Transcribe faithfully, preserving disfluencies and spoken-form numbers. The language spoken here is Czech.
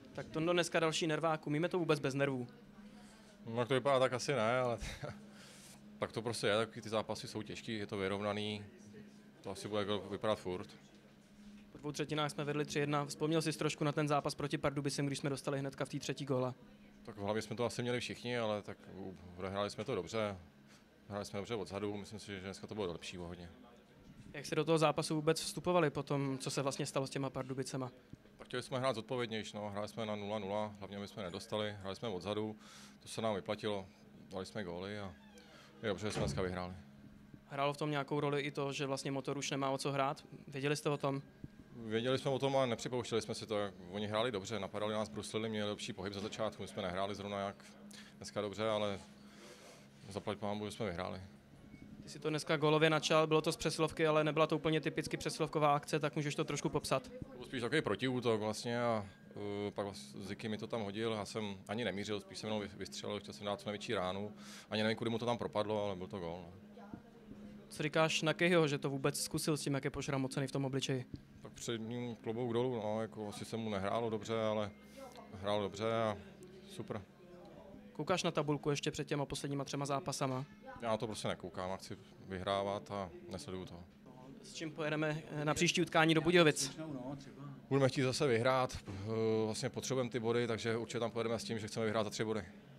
Tak to dneska další nervák, umíme to vůbec bez nervů? No, jak to vypadá, tak asi ne, ale tak to prostě je, taky ty zápasy jsou těžký, je to vyrovnaný, to asi bude vypadat furt. Po dvou třetinách jsme vedli tři jedna. Vzpomněl jsi trošku na ten zápas proti Pardubicím, když jsme dostali hnedka v té třetí góla? Tak v hlavě jsme to asi měli všichni, ale tak hráli jsme to dobře, hráli jsme dobře odzadu, myslím si, že dneska to bylo lepší o hodně. Jak jste do toho zápasu vůbec vstupovali po tom, co se vlastně stalo s těma Pardubicema? Tak chtěli jsme hrát zodpovědnější, no, hráli jsme na nula nula, hlavně my jsme nedostali, hráli jsme odzadu, to se nám vyplatilo, dali jsme góly a je dobře, že jsme dneska vyhráli. Hrálo v tom nějakou roli i to, že vlastně Motor už nemá o co hrát? Věděli jste o tom? Věděli jsme o tom, ale nepřipouštěli jsme si to. Oni hráli dobře, napadali nás, bruslili, měli lepší pohyb za začátku, my jsme nehráli zrovna jak dneska dobře, ale zaplať pánbu, že jsme vyhráli. Ty si to dneska gólově načal, bylo to z přesilovky, ale nebyla to úplně typicky přesilovková akce, tak můžeš to trošku popsat. To byl spíš takový protiútok vlastně a uh, pak Ziky mi to tam hodil, já jsem ani nemířil, spíš jsem jenom vystřelil, chtěl jsem dát co největší ránu, ani nevím, kudy mu to tam propadlo, ale byl to gól. No. Co říkáš na Kehyho, že to vůbec zkusil s tím, jak je pošramocený v tom obličeji? Tak před ním klobouk dolů, no, jako asi se mu nehrálo dobře, ale hrál dobře a super. Koukáš na tabulku ještě před těma posledníma třema zápasama? Já na to prostě nekoukám, chci vyhrávat a nesleduju to. S čím pojedeme na příští utkání do Budějovic? Budeme chtít zase vyhrát, vlastně potřebujeme ty body, takže určitě tam pojedeme s tím, že chceme vyhrát za tři body.